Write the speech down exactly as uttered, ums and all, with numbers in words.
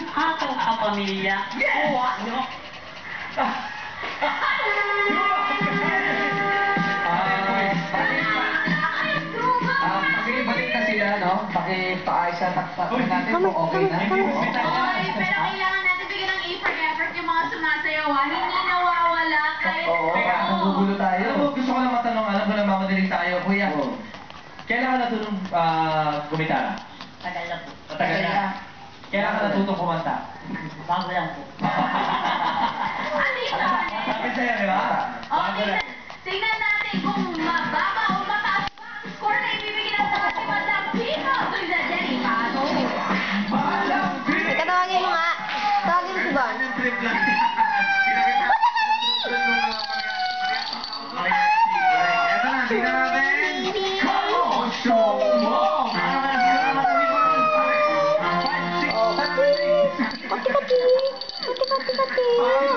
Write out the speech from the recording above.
atong kapamilya. Yes! O ano? Pakibalik na sila, no? Pakipaayos sa takpan natin kung okay na. Oy, pero kailangan natin bigyan ng A for effort yung mga sumasayawan. Hindi nawawala kahit... Oo, kaya nagugulo tayo. Alam mo, gusto ko lang matanong, alam ko na mamadaling tayo. Kuya, kailan ka natulong uh, gumitara? Tagal na po. Matagal na. Kailan ka natutong kumanta? Bago lang po. Hindi naman eh. Sabi sa'yo, di ba? O, tingnan, tingnan natin kung mababa o mataas pa ang score na ibibigay natin sa si Madam Pino. So, isa dyan, ipano. Teka, tawagin mo nga. Tawagin mo si Bon. Anong trip lang? Eto na, tingnan natin. Come on, show mo! Pati, pati. Pati, pati. Pati, pati, pati.